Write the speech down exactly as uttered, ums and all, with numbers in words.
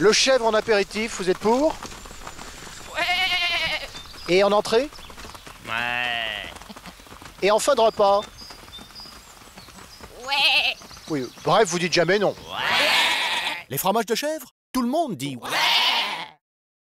Le chèvre en apéritif, vous êtes pour? Ouais. Et en entrée? Ouais. Et en fin de repas? Ouais. Oui, bref, vous dites jamais non. Ouais. Les fromages de chèvre? Tout le monde dit Ouais.